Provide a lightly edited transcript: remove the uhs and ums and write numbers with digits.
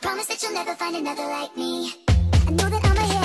Promise that you'll never find another like me. I know that I'm a